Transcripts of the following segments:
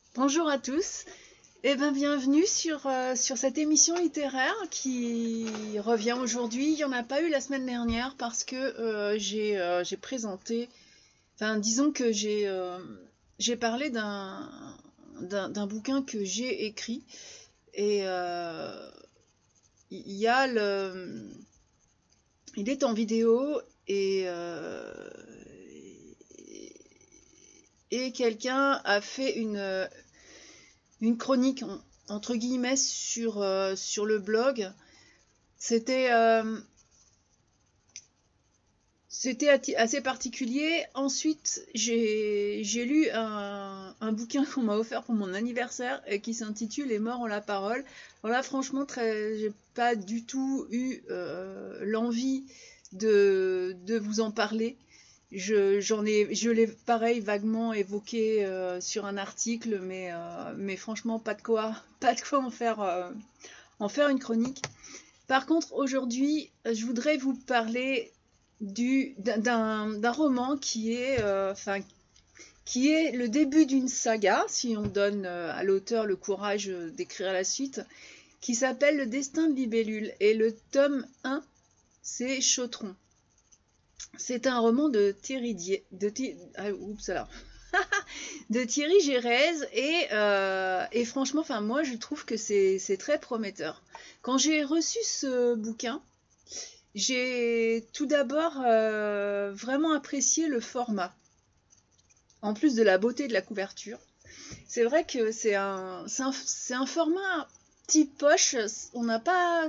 Bonjour à tous et bienvenue sur cette émission littéraire qui revient aujourd'hui. Il n'y en a pas eu la semaine dernière parce que j'ai présenté, enfin disons que j'ai parlé d'un bouquin que j'ai écrit et il y a il est en vidéo et quelqu'un a fait une chronique entre guillemets sur le blog. C'était assez particulier. Ensuite, j'ai lu un bouquin qu'on m'a offert pour mon anniversaire et qui s'intitule Les morts ont la parole. Voilà, franchement, j'ai pas du tout eu l'envie de vous en parler. Je l'ai pareil vaguement évoqué sur un article, mais franchement pas de quoi en faire une chronique. Par contre, aujourd'hui, je voudrais vous parler d'un roman qui est le début d'une saga, si on donne à l'auteur le courage d'écrire la suite, qui s'appelle Le Destin de Libellule. Et le tome 1, c'est Chautron. C'est un roman de Thierry Gérèse et franchement, enfin moi je trouve que c'est très prometteur. Quand j'ai reçu ce bouquin, j'ai tout d'abord vraiment apprécié le format, en plus de la beauté de la couverture. C'est vrai que c'est un format type poche. On n'a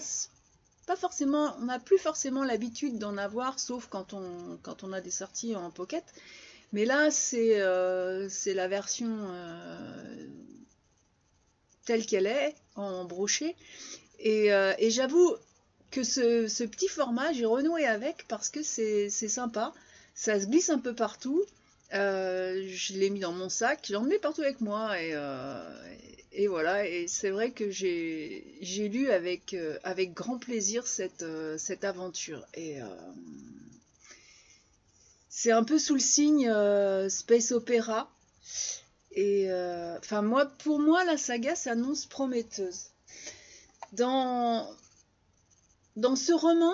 plus forcément l'habitude d'en avoir, sauf quand on a des sorties en pocket. Mais là, c'est la version telle qu'elle est, en brochet. Et j'avoue que ce petit format, j'ai renoué avec parce que c'est sympa. Ça se glisse un peu partout. Je l'ai mis dans mon sac, j'en mets partout avec moi. Et voilà, et c'est vrai que j'ai lu avec grand plaisir cette aventure. Et c'est un peu sous le signe space opéra. Et enfin, pour moi, la saga s'annonce prometteuse. Dans ce roman,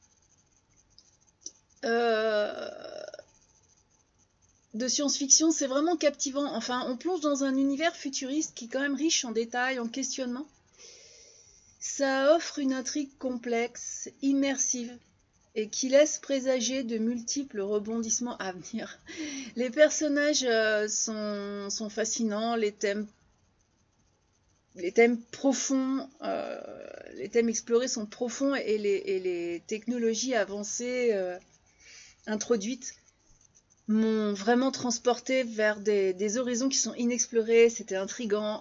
de science-fiction, c'est vraiment captivant. Enfin, on plonge dans un univers futuriste qui est quand même riche en détails, en questionnements. Ça offre une intrigue complexe, immersive, et qui laisse présager de multiples rebondissements à venir. Les personnages sont fascinants, les thèmes profonds, les thèmes explorés sont profonds et les technologies avancées introduites m'ont vraiment transporté vers des horizons qui sont inexplorés. C'était intriguant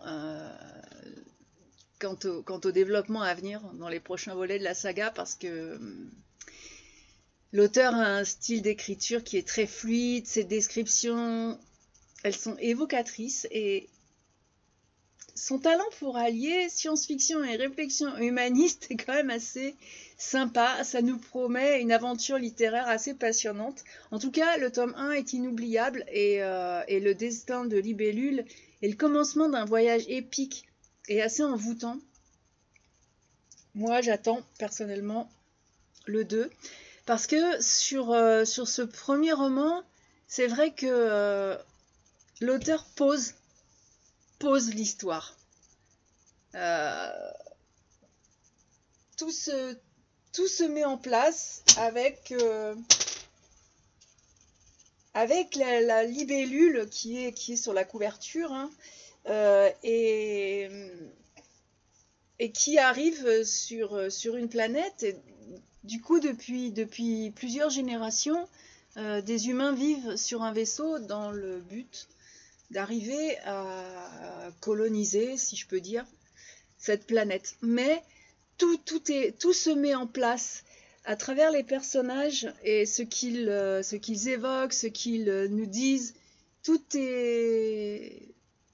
quant au développement à venir dans les prochains volets de la saga, parce que l'auteur a un style d'écriture qui est très fluide, ses descriptions, elles sont évocatrices, et son talent pour allier science-fiction et réflexion humaniste est quand même assez sympa. Ça nous promet une aventure littéraire assez passionnante. En tout cas, le tome 1 est inoubliable et Le Destin de Libellule est le commencement d'un voyage épique et assez envoûtant. Moi, j'attends personnellement le 2. Parce que sur ce premier roman, c'est vrai que l'auteur pose l'histoire. Tout se met en place avec la libellule qui est sur la couverture, hein, et qui arrive sur une planète. Et du coup, depuis plusieurs générations, des humains vivent sur un vaisseau dans le but d'arriver à coloniser, si je peux dire, cette planète. Mais tout se met en place à travers les personnages et ce qu'ils évoquent, ce qu'ils nous disent. Tout est...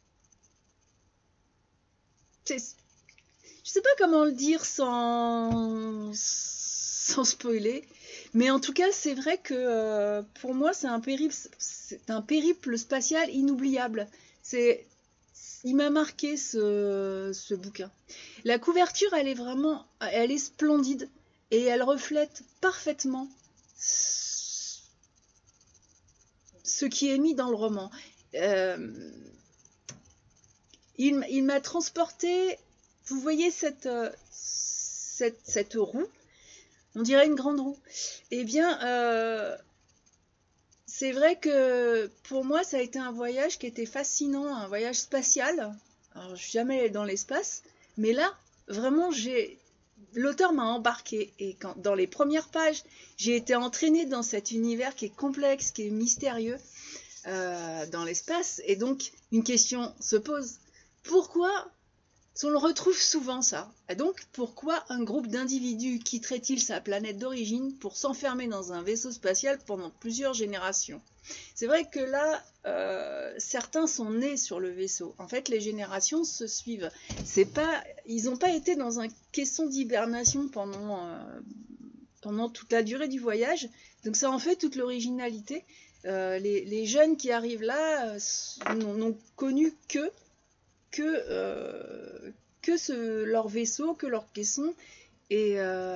Je sais pas comment le dire sans spoiler, mais en tout cas, c'est vrai que pour moi, c'est un périple spatial inoubliable. C'est il m'a marqué ce bouquin. La couverture, elle est splendide et elle reflète parfaitement ce qui est mis dans le roman. Il m'a transporté, vous voyez cette roue, on dirait une grande roue. Eh bien, c'est vrai que pour moi, ça a été un voyage qui était fascinant, un voyage spatial. Alors, je suis jamais allée dans l'espace, mais là, vraiment, l'auteur m'a embarqué. Et dans les premières pages, j'ai été entraînée dans cet univers qui est complexe, qui est mystérieux dans l'espace. Et donc, une question se pose. Pourquoi on le retrouve souvent, ça? Et donc, pourquoi un groupe d'individus quitterait-il sa planète d'origine pour s'enfermer dans un vaisseau spatial pendant plusieurs générations? C'est vrai que là, certains sont nés sur le vaisseau. En fait, les générations se suivent. Ils n'ont pas été dans un caisson d'hibernation pendant toute la durée du voyage. Donc ça en fait toute l'originalité. Les jeunes qui arrivent là n'ont connu que leur vaisseau, que leur caisson, et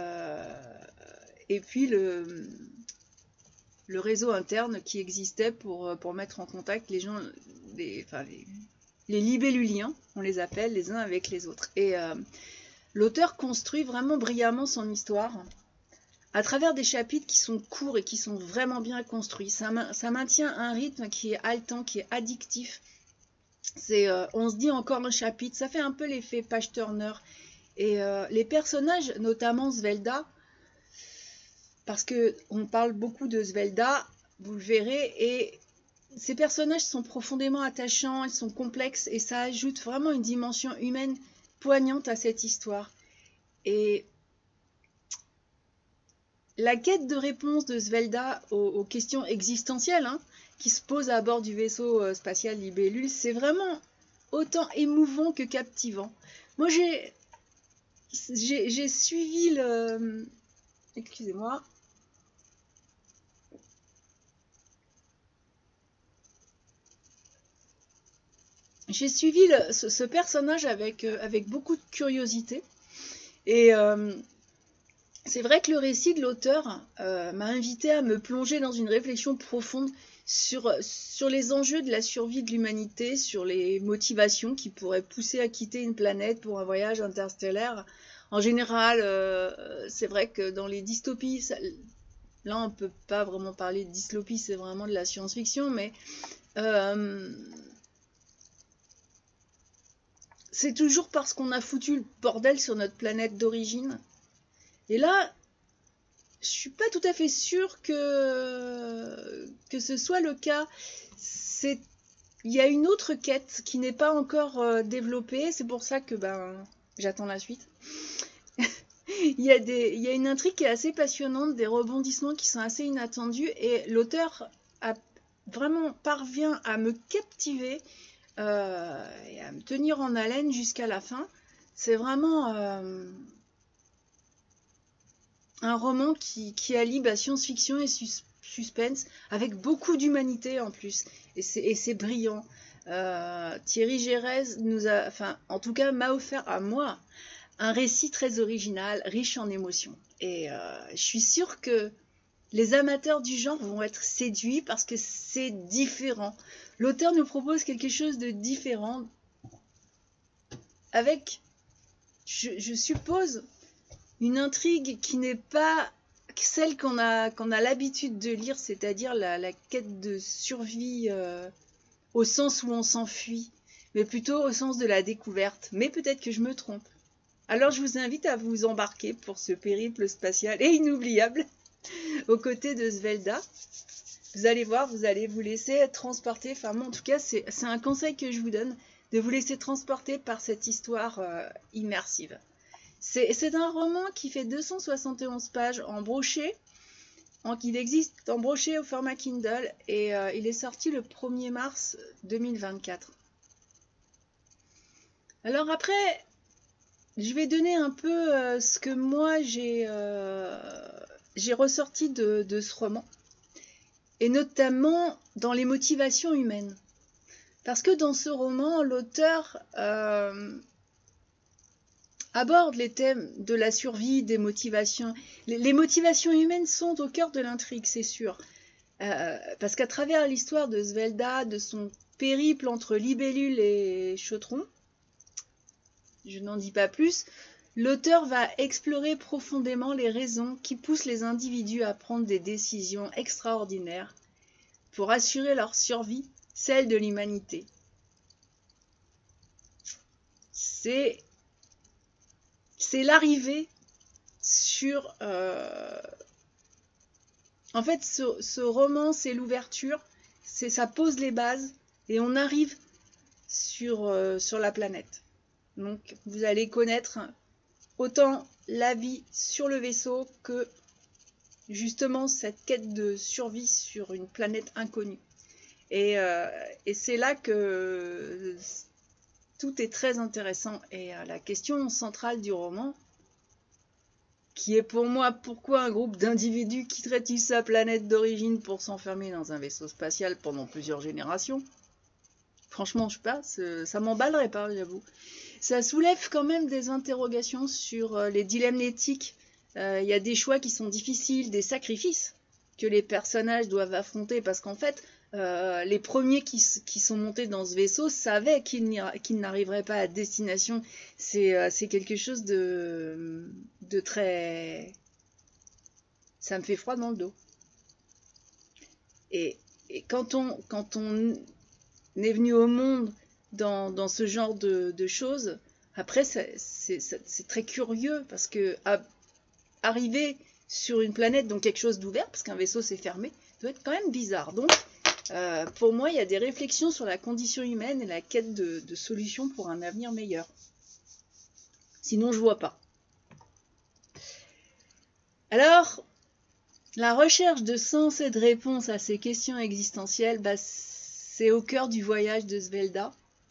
puis le réseau interne qui existait pour mettre en contact les gens, les libelluliens, on les appelle, les uns avec les autres. Et l'auteur construit vraiment brillamment son histoire à travers des chapitres qui sont courts et qui sont vraiment bien construits. Ça maintient un rythme qui est haletant, qui est addictif. On se dit encore un chapitre, ça fait un peu l'effet page turner. Et les personnages, notamment Svelda, parce qu'on parle beaucoup de Svelda, vous le verrez, et ces personnages sont profondément attachants, ils sont complexes, et ça ajoute vraiment une dimension humaine poignante à cette histoire. Et la quête de réponse de Svelda aux questions existentielles, qui se posent à bord du vaisseau spatial Libellule, c'est vraiment autant émouvant que captivant. Moi, j'ai suivi le... Excusez-moi. J'ai suivi ce personnage avec beaucoup de curiosité. Et c'est vrai que le récit de l'auteur m'a invité à me plonger dans une réflexion profonde sur les enjeux de la survie de l'humanité, sur les motivations qui pourraient pousser à quitter une planète pour un voyage interstellaire. En général, c'est vrai que dans les dystopies, là on ne peut pas vraiment parler de dystopie, c'est vraiment de la science-fiction, mais c'est toujours parce qu'on a foutu le bordel sur notre planète d'origine. Et là, je suis pas tout à fait sûre que ce soit le cas. Il y a une autre quête qui n'est pas encore développée. C'est pour ça que j'attends la suite. il y a une intrigue qui est assez passionnante, des rebondissements qui sont assez inattendus, et l'auteur parvient à me captiver et à me tenir en haleine jusqu'à la fin. C'est vraiment un roman qui allie science-fiction et suspense, avec beaucoup d'humanité en plus, et c'est brillant. Thierry Gérez en tout cas m'a offert à moi un récit très original, riche en émotions, et je suis sûre que les amateurs du genre vont être séduits parce que c'est différent. L'auteur nous propose quelque chose de différent, avec, je suppose, une intrigue qui n'est pas celle qu'on a l'habitude de lire, c'est-à-dire la quête de survie au sens où on s'enfuit, mais plutôt au sens de la découverte. Mais peut-être que je me trompe. Alors je vous invite à vous embarquer pour ce périple spatial et inoubliable aux côtés de Svelda. Vous allez voir, vous allez vous laisser transporter. Enfin, moi, en tout cas, c'est un conseil que je vous donne, de vous laisser transporter par cette histoire immersive. C'est un roman qui fait 271 pages en broché. Il existe en broché au format Kindle, et il est sorti le 1er mars 2024. Alors après, je vais donner un peu ce que moi j'ai ressorti de ce roman, et notamment dans les motivations humaines. Parce que dans ce roman, l'auteur aborde les thèmes de la survie, des motivations. Les motivations humaines sont au cœur de l'intrigue, c'est sûr. Parce qu'à travers l'histoire de Svelda, de son périple entre libellule et chaudron, je n'en dis pas plus, l'auteur va explorer profondément les raisons qui poussent les individus à prendre des décisions extraordinaires pour assurer leur survie, celle de l'humanité. C'est l'arrivée sur... En fait, ce roman, c'est l'ouverture, ça pose les bases et on arrive sur la planète. Donc, vous allez connaître autant la vie sur le vaisseau que justement cette quête de survie sur une planète inconnue. Et c'est là que tout est très intéressant. Et la question centrale du roman, qui est pour moi pourquoi un groupe d'individus quitterait-il sa planète d'origine pour s'enfermer dans un vaisseau spatial pendant plusieurs générations? Franchement, je sais pas, ça m'emballerait pas, j'avoue. Ça soulève quand même des interrogations sur les dilemmes éthiques. Il y a des choix qui sont difficiles, des sacrifices que les personnages doivent affronter, parce qu'en fait, les premiers qui sont montés dans ce vaisseau savaient qu'ils n'arriveraient pas à destination. C'est quelque chose de très... Ça me fait froid dans le dos. Et quand on est venu au monde dans ce genre de choses, après, c'est très curieux, parce que arriver sur une planète, donc quelque chose d'ouvert, parce qu'un vaisseau c'est fermé, doit être quand même bizarre. Donc, pour moi, il y a des réflexions sur la condition humaine et la quête de solutions pour un avenir meilleur. Sinon, je vois pas. Alors, la recherche de sens et de réponse à ces questions existentielles, c'est au cœur du voyage de Svelda.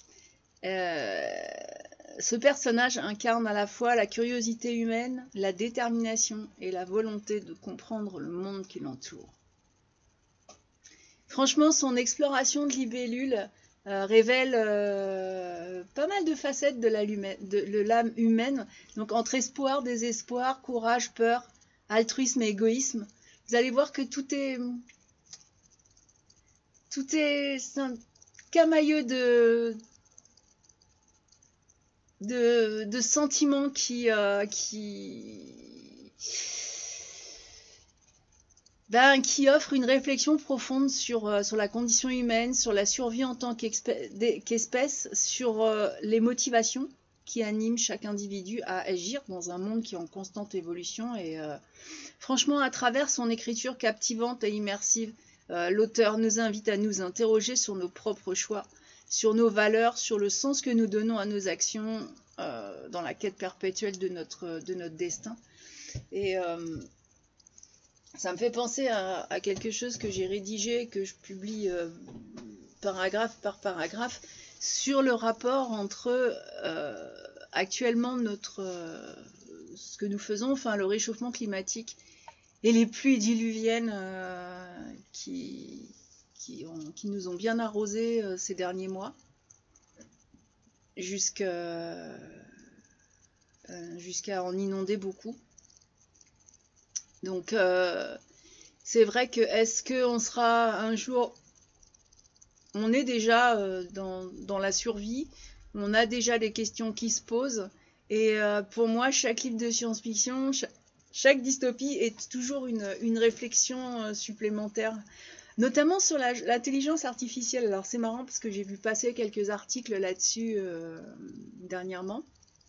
Ce personnage incarne à la fois la curiosité humaine, la détermination et la volonté de comprendre le monde qui l'entoure. Franchement, son exploration de libellule révèle pas mal de facettes de l'âme humaine, donc entre espoir, désespoir, courage, peur, altruisme et égoïsme. Vous allez voir que tout est un camailleux de sentiments qui offre une réflexion profonde sur la condition humaine, sur la survie en tant qu'espèce, sur les motivations qui animent chaque individu à agir dans un monde qui est en constante évolution. Et franchement, à travers son écriture captivante et immersive, l'auteur nous invite à nous interroger sur nos propres choix, sur nos valeurs, sur le sens que nous donnons à nos actions dans la quête perpétuelle de notre destin. Et ça me fait penser à quelque chose que j'ai rédigé, que je publie paragraphe par paragraphe, sur le rapport entre actuellement ce que nous faisons, enfin le réchauffement climatique et les pluies diluviennes qui nous ont bien arrosés ces derniers mois, jusqu'à en inonder beaucoup. Donc c'est vrai que est-ce qu'on sera un jour... On est déjà dans la survie, on a déjà des questions qui se posent, et pour moi, chaque livre de science-fiction, chaque dystopie est toujours une réflexion supplémentaire, notamment sur l'intelligence artificielle. Alors c'est marrant parce que j'ai vu passer quelques articles là-dessus dernièrement.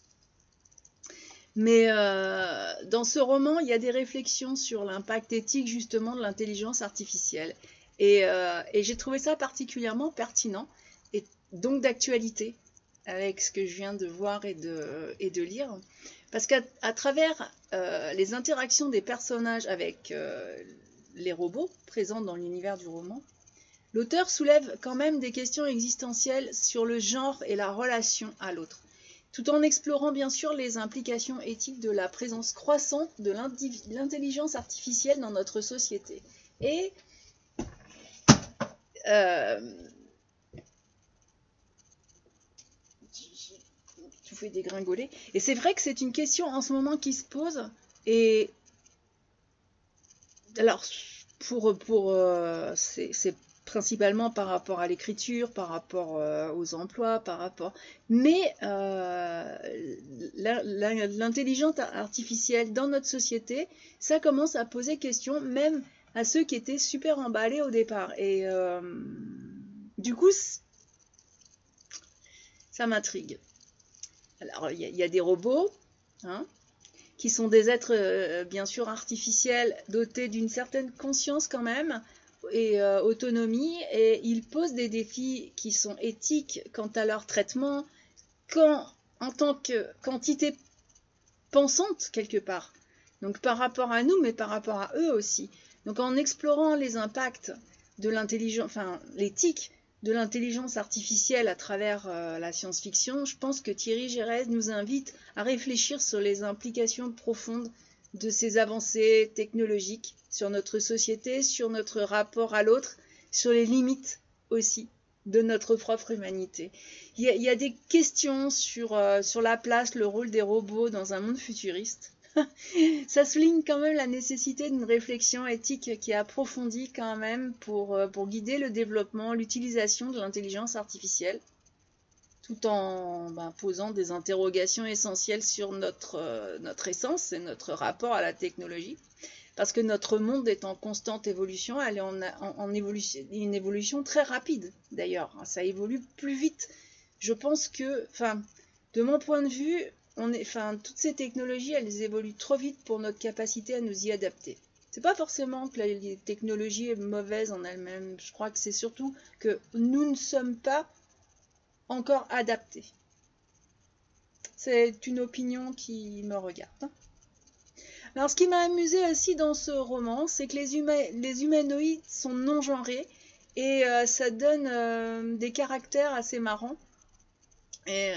Mais dans ce roman, il y a des réflexions sur l'impact éthique justement de l'intelligence artificielle. Et j'ai trouvé ça particulièrement pertinent et donc d'actualité avec ce que je viens de voir et de lire. Parce qu'à travers les interactions des personnages avec les robots présents dans l'univers du roman, l'auteur soulève quand même des questions existentielles sur le genre et la relation à l'autre, tout en explorant bien sûr les implications éthiques de la présence croissante de l'intelligence artificielle dans notre société. Et tout fait dégringoler. Et c'est vrai que c'est une question en ce moment qui se pose. Et alors, c'est principalement par rapport à l'écriture, par rapport aux emplois, par rapport... Mais l'intelligence artificielle dans notre société, ça commence à poser question, même à ceux qui étaient super emballés au départ. Et du coup, ça m'intrigue. Alors, il y a des robots, hein, qui sont des êtres, bien sûr, artificiels, dotés d'une certaine conscience quand même, et autonomie, et ils posent des défis qui sont éthiques quant à leur traitement, en tant que quantité pensante, quelque part. Donc, par rapport à nous, mais par rapport à eux aussi. Donc, en explorant les impacts de l'intelligence, enfin, l'éthique de l'intelligence artificielle à travers la science-fiction, je pense que Thierry Gérès nous invite à réfléchir sur les implications profondes de ces avancées technologiques sur notre société, sur notre rapport à l'autre, sur les limites aussi de notre propre humanité. Il y a des questions sur la place, le rôle des robots dans un monde futuriste. Ça souligne quand même la nécessité d'une réflexion éthique qui est approfondie quand même pour guider le développement, l'utilisation de l'intelligence artificielle, tout en posant des interrogations essentielles sur notre essence et notre rapport à la technologie. Parce que notre monde est en constante évolution, elle est en évolution, une évolution très rapide d'ailleurs, ça évolue plus vite. Je pense que, de mon point de vue, toutes ces technologies, elles évoluent trop vite pour notre capacité à nous y adapter. C'est pas forcément que la technologie est mauvaise en elle-même, je crois que c'est surtout que nous ne sommes pas encore adaptés. C'est une opinion qui me regarde. Alors, ce qui m'a amusé aussi dans ce roman, c'est que les humanoïdes sont non-genrés et ça donne des caractères assez marrants. Et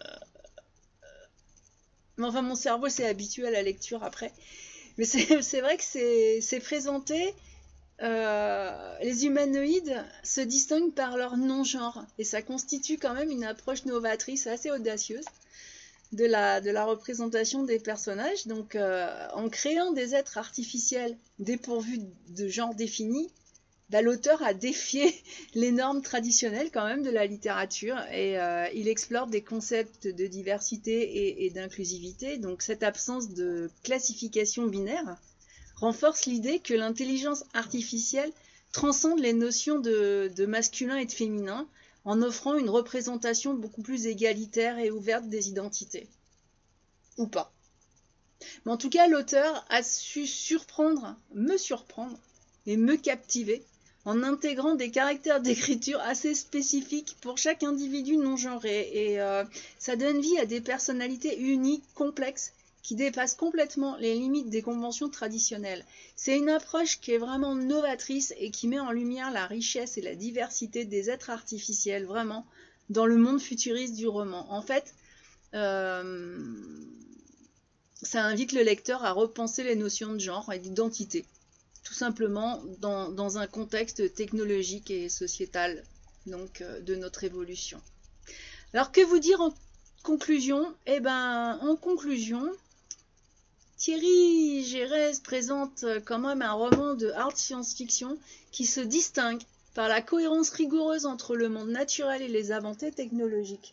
enfin, mon cerveau s'est habitué à la lecture après. Mais c'est vrai que c'est présenté. Les humanoïdes se distinguent par leur non-genre. Et ça constitue quand même une approche novatrice assez audacieuse de la représentation des personnages. Donc, en créant des êtres artificiels dépourvus de genre défini, l'auteur a défié les normes traditionnelles quand même de la littérature et il explore des concepts de diversité et d'inclusivité. Donc cette absence de classification binaire renforce l'idée que l'intelligence artificielle transcende les notions de masculin et de féminin en offrant une représentation beaucoup plus égalitaire et ouverte des identités. Ou pas. Mais en tout cas, l'auteur a su me surprendre et me captiver en intégrant des caractères d'écriture assez spécifiques pour chaque individu non-genré. Et ça donne vie à des personnalités uniques, complexes, qui dépassent complètement les limites des conventions traditionnelles. C'est une approche qui est vraiment novatrice et qui met en lumière la richesse et la diversité des êtres artificiels, vraiment, dans le monde futuriste du roman. En fait, ça invite le lecteur à repenser les notions de genre et d'identité, tout simplement dans un contexte technologique et sociétal donc, de notre évolution. Alors que vous dire en conclusion? Eh ben, en conclusion, Thierry Gérès présente quand même un roman de hard science-fiction qui se distingue par la cohérence rigoureuse entre le monde naturel et les avancées technologiques.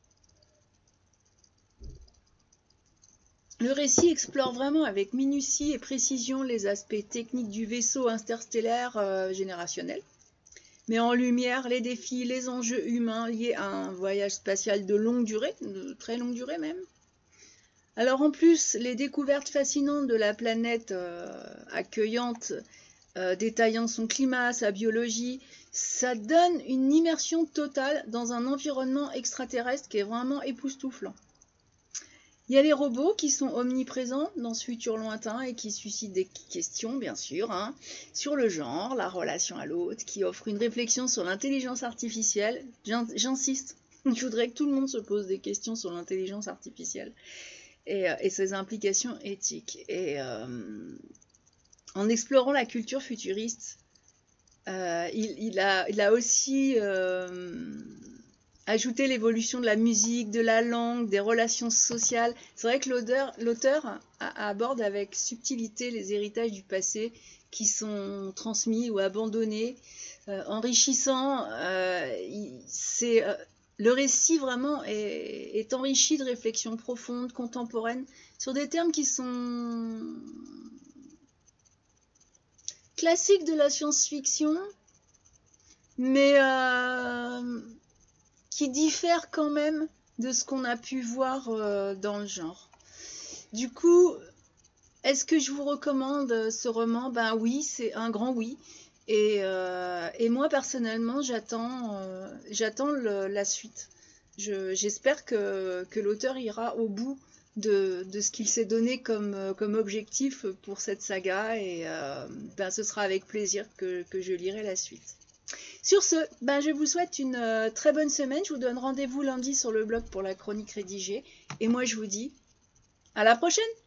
Le récit explore vraiment avec minutie et précision les aspects techniques du vaisseau interstellaire générationnel, met en lumière les défis, les enjeux humains liés à un voyage spatial de longue durée, de très longue durée même. Alors en plus, les découvertes fascinantes de la planète accueillante, détaillant son climat, sa biologie, ça donne une immersion totale dans un environnement extraterrestre qui est vraiment époustouflant. Il y a les robots qui sont omniprésents dans ce futur lointain et qui suscitent des questions, bien sûr, sur le genre, la relation à l'autre, qui offrent une réflexion sur l'intelligence artificielle. J'insiste, je voudrais que tout le monde se pose des questions sur l'intelligence artificielle et ses implications éthiques. Et en explorant la culture futuriste, il a aussi ajouter l'évolution de la musique, de la langue, des relations sociales. C'est vrai que l'auteur aborde avec subtilité les héritages du passé qui sont transmis ou abandonnés, enrichissant. Le récit vraiment est enrichi de réflexions profondes, contemporaines, sur des termes qui sont classiques de la science-fiction, mais qui diffèrent quand même de ce qu'on a pu voir dans le genre. Du coup, est-ce que je vous recommande ce roman? Ben oui, c'est un grand oui. Et moi, personnellement, j'attends la suite. J'espère que l'auteur ira au bout de ce qu'il s'est donné comme objectif pour cette saga. Et ben, ce sera avec plaisir que je lirai la suite. Sur ce, ben, je vous souhaite une très bonne semaine. Je vous donne rendez-vous lundi sur le blog pour la chronique rédigée. Et moi, je vous dis à la prochaine!